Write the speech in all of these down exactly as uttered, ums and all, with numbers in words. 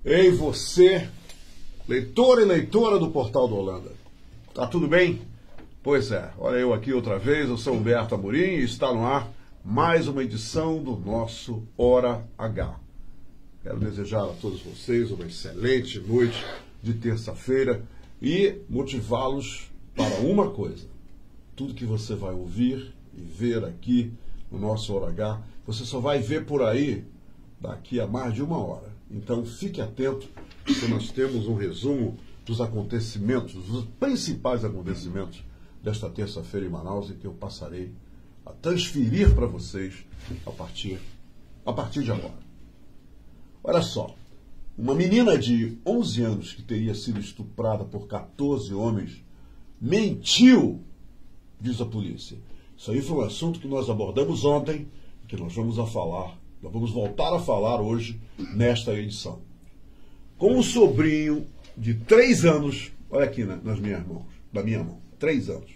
Ei, você, leitor e leitora do Portal do Holanda, tá tudo bem? Pois é, olha eu aqui outra vez, eu sou Humberto Amorim e está no ar mais uma edição do nosso Hora H. Quero desejar a todos vocês uma excelente noite de terça-feira e motivá-los para uma coisa. Tudo que você vai ouvir e ver aqui no nosso Hora H, você só vai ver por aí daqui a mais de uma hora. Então fique atento, porque nós temos um resumo dos acontecimentos, dos principais acontecimentos desta terça-feira em Manaus, e que eu passarei a transferir para vocês a partir, a partir de agora. Olha só, uma menina de onze anos que teria sido estuprada por quatorze homens mentiu, diz a polícia. Isso aí foi um assunto que nós abordamos ontem, que nós vamos a falar, nós vamos voltar a falar hoje nesta edição. Com um sobrinho de três anos, olha aqui nas minhas mãos, da minha mão, três anos.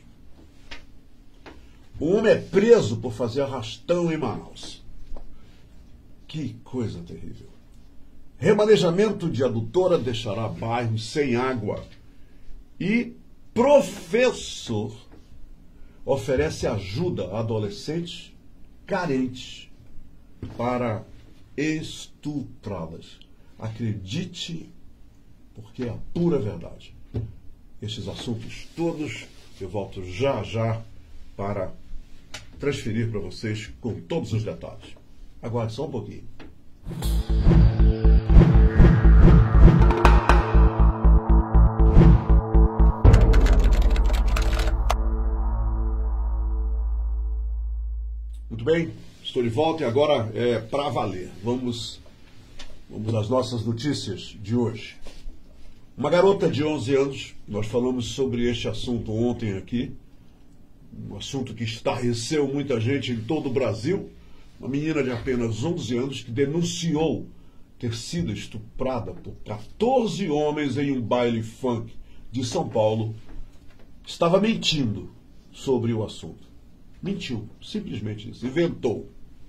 O homem é preso por fazer arrastão em Manaus. Que coisa terrível. Remanejamento de adutora deixará bairros sem água. E professor oferece ajuda a adolescentes carentes para estuprá-las. Acredite, porque é a pura verdade. Estes assuntos todos eu volto já já para transferir para vocês com todos os detalhes. Aguarde só um pouquinho. Muito bem, estou de volta e agora é para valer. Vamos, vamos às nossas notícias de hoje. Uma garota de onze anos, nós falamos sobre este assunto ontem aqui, um assunto que estarreceu muita gente em todo o Brasil. Uma menina de apenas onze anos que denunciou ter sido estuprada por quatorze homens em um baile funk de São Paulo, estava mentindo sobre o assunto. Mentiu, simplesmente isso, inventou,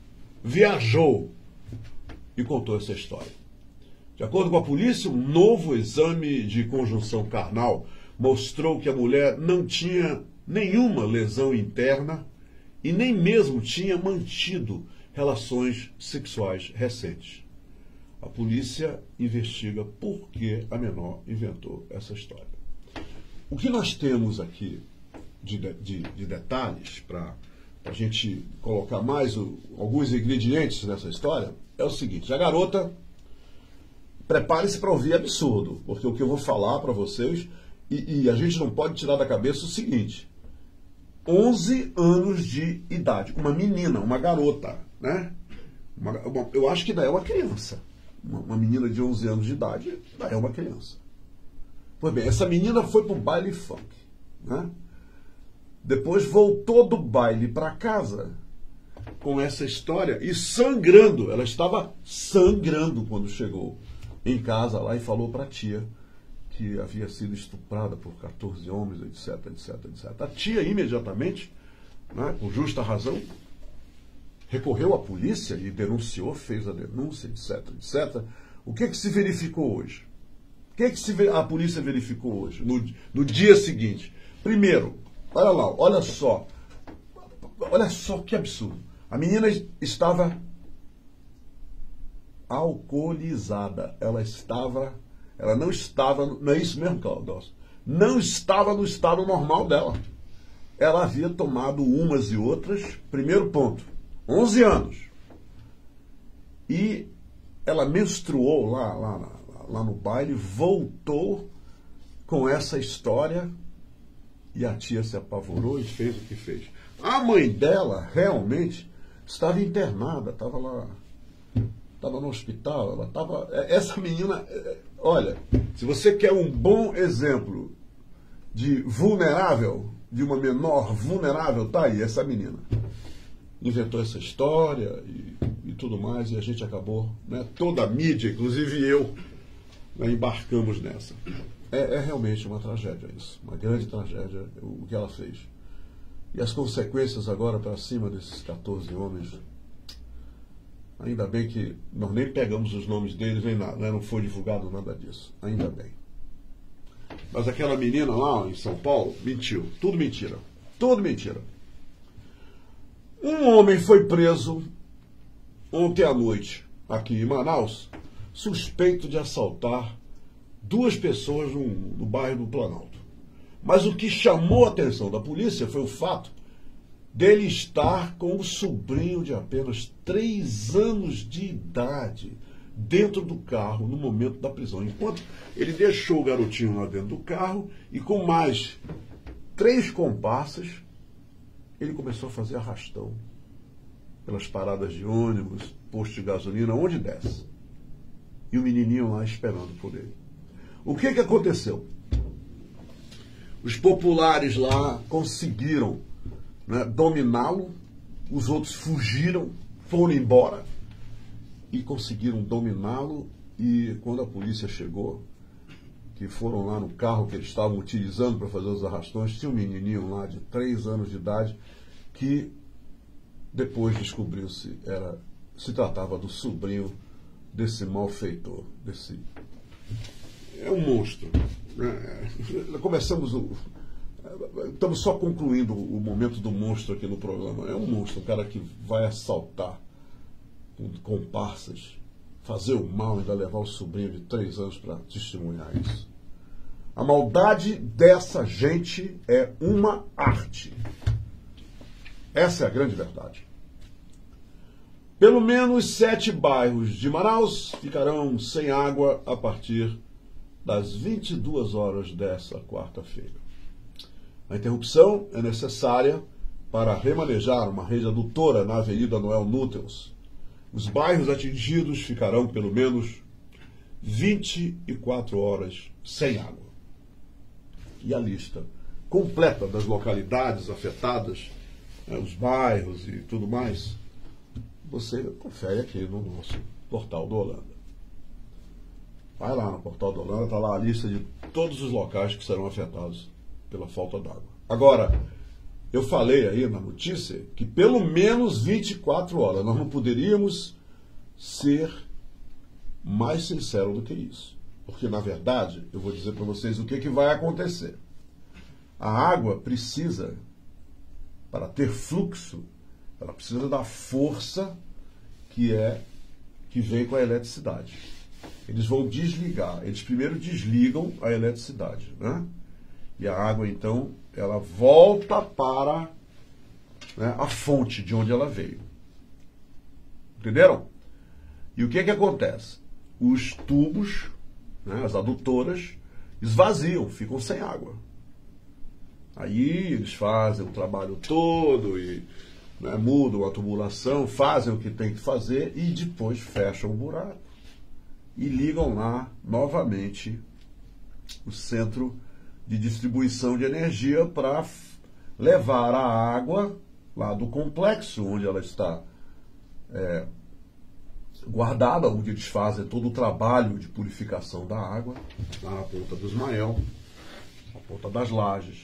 viajou e contou essa história. De acordo com a polícia, um novo exame de conjunção carnal mostrou que a mulher não tinha nenhuma lesão interna e nem mesmo tinha mantido relações sexuais recentes. A polícia investiga por que a menor inventou essa história. O que nós temos aqui de, de, de detalhes para a gente colocar mais o, alguns ingredientes nessa história é o seguinte: a garota, prepare-se para ouvir absurdo, porque o que eu vou falar para vocês, e, e a gente não pode tirar da cabeça o seguinte: onze anos de idade, uma menina, uma garota, né? Uma, uma, eu acho que ainda é uma criança. Uma, uma menina de onze anos de idade ainda é uma criança. Pois bem, essa menina foi para o baile funk, né? Depois voltou do baile para casa com essa história e sangrando. Ela estava sangrando quando chegou em casa lá e falou para a tia que havia sido estuprada por quatorze homens, etc, etc, etcétera. A tia imediatamente, né, com justa razão, recorreu à polícia e denunciou, fez a denúncia, etc, etcétera. O que que se verificou hoje? O que que se, a polícia verificou hoje, no, no dia seguinte? Primeiro, olha lá, olha só, olha só que absurdo. A menina estava alcoolizada, ela estava... Ela não estava, não é isso mesmo, Claudócio? Não estava no estado normal dela. Ela havia tomado umas e outras, primeiro ponto, onze anos. E ela menstruou lá, lá, lá no baile, voltou com essa história e a tia se apavorou e fez o que fez. A mãe dela realmente estava internada, estava lá... Estava no hospital, ela estava... Essa menina, olha, se você quer um bom exemplo de vulnerável, de uma menor vulnerável, tá aí, essa menina. Inventou essa história e, e tudo mais, e a gente acabou, né, toda a mídia, inclusive eu, né, embarcamos nessa. É, é realmente uma tragédia isso, uma grande tragédia o, o que ela fez. E as consequências agora para cima desses quatorze homens... Ainda bem que nós nem pegamos os nomes deles, nem nada, né? Não foi divulgado nada disso. Ainda bem. Mas aquela menina lá em São Paulo mentiu. Tudo mentira. Tudo mentira. Um homem foi preso ontem à noite, aqui em Manaus, suspeito de assaltar duas pessoas no, no bairro do Planalto. Mas o que chamou a atenção da polícia foi o fato dele estar com o sobrinho de apenas três anos de idade dentro do carro no momento da prisão. Enquanto ele deixou o garotinho lá dentro do carro e com mais três comparsas, ele começou a fazer arrastão pelas paradas de ônibus, posto de gasolina, onde desce. E o menininho lá esperando por ele. O que que aconteceu? Os populares lá conseguiram, né, dominá-lo, os outros fugiram, foram embora e conseguiram dominá-lo. E quando a polícia chegou, que foram lá no carro que eles estavam utilizando para fazer os arrastões, tinha um menininho lá de três anos de idade que depois descobriu-se era se tratava do sobrinho desse malfeitor, desse é um monstro. Né? Começamos o Estamos só concluindo o momento do monstro aqui no programa. É um monstro, um cara que vai assaltar com comparsas, fazer o mal e ainda levar o sobrinho de três anos para testemunhar isso. A maldade dessa gente é uma arte. Essa é a grande verdade. Pelo menos sete bairros de Manaus ficarão sem água a partir das vinte e duas horas dessa quarta-feira. A interrupção é necessária para remanejar uma rede adutora na Avenida Noel Núteos. Os bairros atingidos ficarão pelo menos vinte e quatro horas sem água. E a lista completa das localidades afetadas, né, os bairros e tudo mais, você confere aqui no nosso portal do Holanda. Vai lá no portal do Holanda, está lá a lista de todos os locais que serão afetados pela falta d'água. Agora, eu falei aí na notícia que pelo menos vinte e quatro horas. Nós não poderíamos ser mais sinceros do que isso. Porque, na verdade, eu vou dizer para vocês o que, que vai acontecer. A água precisa, para ter fluxo, ela precisa da força que é que vem com a eletricidade. Eles vão desligar. Eles primeiro desligam a eletricidade, né? E a água, então, ela volta para, né, a fonte de onde ela veio. Entenderam? E o que que acontece? Os tubos, né, as adutoras, esvaziam, ficam sem água. Aí eles fazem o trabalho todo e, né, mudam a tubulação, fazem o que tem que fazer e depois fecham o buraco e ligam lá novamente o centro de distribuição de energia para levar a água lá do complexo onde ela está é, guardada, onde eles fazem todo o trabalho de purificação da água, lá na Ponta do Ismael, na Ponta das Lajes.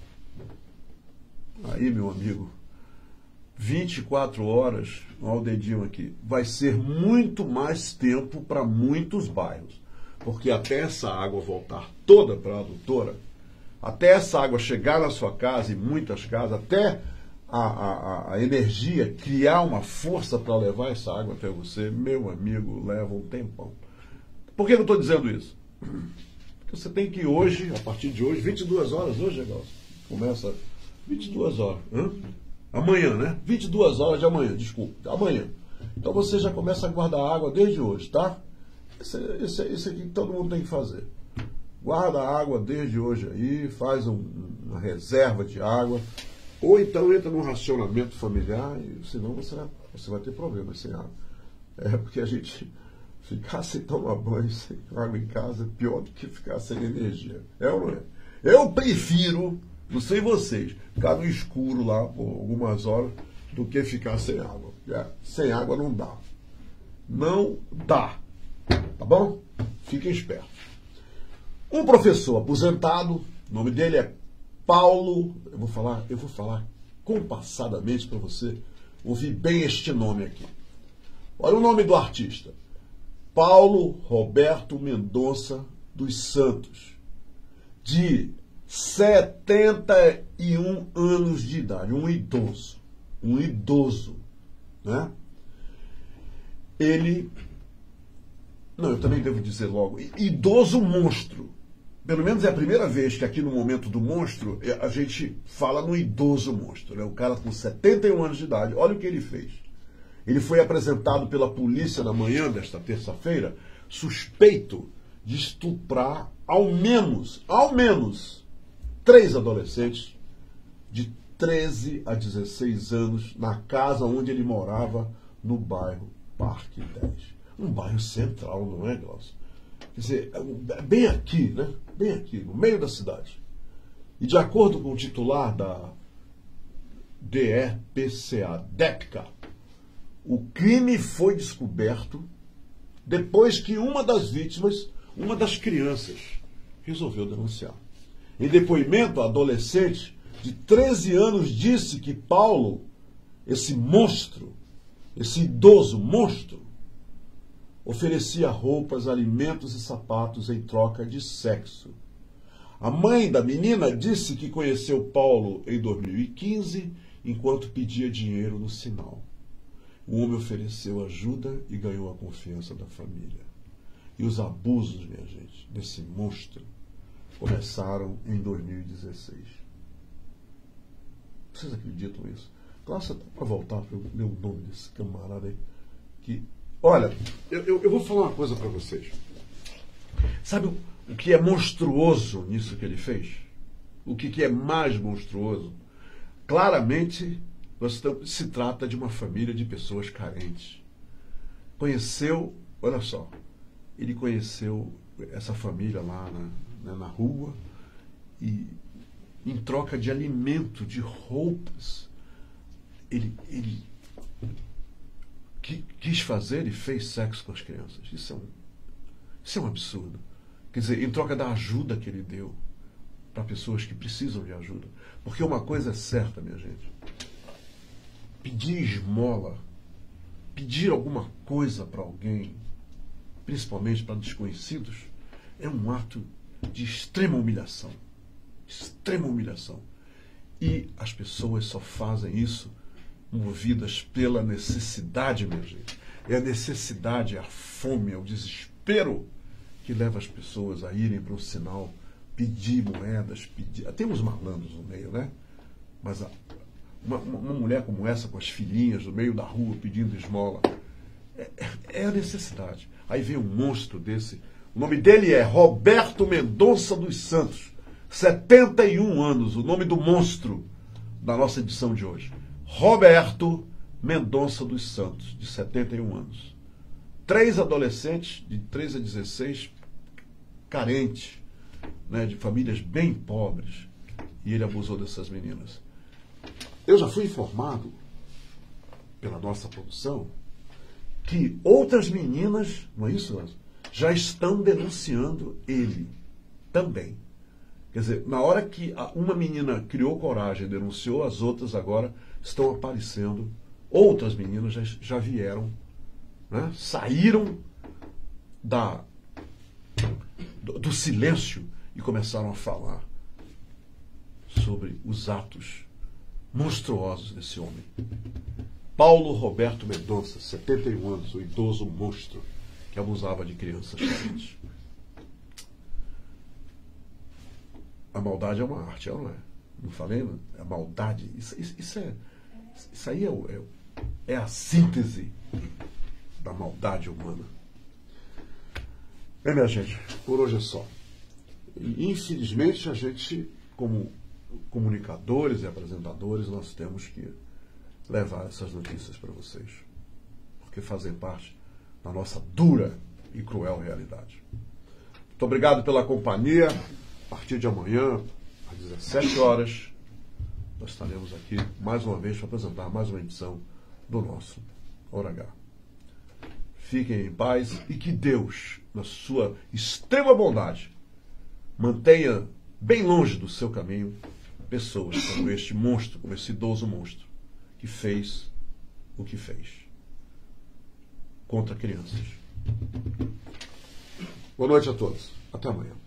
Aí, meu amigo, vinte e quatro horas, olha o dedinho aqui, vai ser muito mais tempo para muitos bairros, porque até essa água voltar toda para a adutora, até essa água chegar na sua casa, em muitas casas, até a, a, a energia criar uma força para levar essa água até você, meu amigo, leva um tempão. Por que eu estou dizendo isso? Porque você tem que hoje, a partir de hoje, vinte e duas horas hoje, Gelson, começa vinte e duas horas, hã? Amanhã, né? vinte e duas horas de amanhã, desculpa, amanhã. Então você já começa a guardar água desde hoje, tá? Isso, isso, isso aqui que todo mundo tem que fazer. Guarda a água desde hoje aí, faz um, uma reserva de água, ou então entra num racionamento familiar, e senão você, você vai ter problemas sem água. É porque a gente ficar sem tomar banho, sem água em casa, é pior do que ficar sem energia. É ou não é? Eu prefiro, não sei vocês, ficar no escuro lá por algumas horas do que ficar sem água. É, sem água não dá. Não dá. Tá bom? Fiquem espertos. Um professor aposentado, o nome dele é Paulo, eu vou falar, eu vou falar compassadamente para você ouvir bem este nome aqui. Olha o nome do artista. Paulo Roberto Mendonça dos Santos, de setenta e um anos de idade, um idoso, um idoso, né? Ele, não, eu também devo dizer logo, idoso monstro. Pelo menos é a primeira vez que aqui no Momento do Monstro a gente fala no idoso monstro, né? O cara com setenta e um anos de idade, olha o que ele fez. Ele foi apresentado pela polícia na manhã desta terça-feira, suspeito de estuprar ao menos, ao menos, três adolescentes de treze a dezesseis anos na casa onde ele morava, no bairro Parque dez. Um bairro central, não é, Glaucio? Quer dizer, bem aqui, né? Bem aqui, no meio da cidade. E de acordo com o titular da D E P C A, D E P C A, o crime foi descoberto depois que uma das vítimas, uma das crianças, resolveu denunciar. Em depoimento, a adolescente de treze anos disse que Paulo, esse monstro, esse idoso monstro, oferecia roupas, alimentos e sapatos em troca de sexo. A mãe da menina disse que conheceu Paulo em dois mil e quinze, enquanto pedia dinheiro no sinal. O homem ofereceu ajuda e ganhou a confiança da família. E os abusos, minha gente, desse monstro começaram em dois mil e dezesseis. Vocês acreditam nisso? Cláudio, para voltar para eu ler o nome desse camarada aí. Que, olha, eu, eu, eu vou falar uma coisa para vocês. Sabe o, o que é monstruoso nisso que ele fez? O que, que é mais monstruoso? Claramente, nós estamos, se trata de uma família de pessoas carentes. Conheceu, olha só, ele conheceu essa família lá na, né, na rua e, em troca de alimento, de roupas, ele, ele que, quis fazer e fez sexo com as crianças. Isso é, um, isso é um absurdo. Quer dizer, em troca da ajuda que ele deu para pessoas que precisam de ajuda. Porque uma coisa é certa, minha gente. Pedir esmola, pedir alguma coisa para alguém, principalmente para desconhecidos, é um ato de extrema humilhação. Extrema humilhação. E as pessoas só fazem isso movidas pela necessidade, minha gente. É a necessidade, é a fome, é o desespero que leva as pessoas a irem para o sinal, pedir moedas, pedir... Tem uns malandros no meio, né? Mas a, uma, uma mulher como essa, com as filhinhas no meio da rua pedindo esmola, é, é a necessidade. Aí vem um monstro desse. O nome dele é Roberto Mendonça dos Santos. setenta e um anos, o nome do monstro da nossa edição de hoje. Roberto Mendonça dos Santos, de setenta e um anos. Três adolescentes, de treze a dezesseis, carentes, né, de famílias bem pobres. E ele abusou dessas meninas. Eu já fui informado, pela nossa produção, que outras meninas, não é isso, Lázaro? Já estão denunciando ele também. Quer dizer, na hora que uma menina criou coragem e denunciou, as outras agora estão aparecendo. Outras meninas já, já vieram, né? Saíram da, do, do silêncio e começaram a falar sobre os atos monstruosos desse homem. Paulo Roberto Mendonça, setenta e um anos, o idoso monstro que abusava de crianças carentes. A maldade é uma arte, não é? Não falei, não? A maldade, isso, isso, isso, é, isso aí é, é, é a síntese da maldade humana. Bem, minha gente, por hoje é só. E, infelizmente, a gente, como comunicadores e apresentadores, nós temos que levar essas notícias para vocês, porque fazem parte da nossa dura e cruel realidade. Muito obrigado pela companhia. A partir de amanhã, às dezessete horas, nós estaremos aqui mais uma vez para apresentar mais uma edição do nosso Hora H. Fiquem em paz e que Deus, na sua extrema bondade, mantenha bem longe do seu caminho pessoas como este monstro, como esse idoso monstro, que fez o que fez. contra crianças. Boa noite a todos. Até amanhã.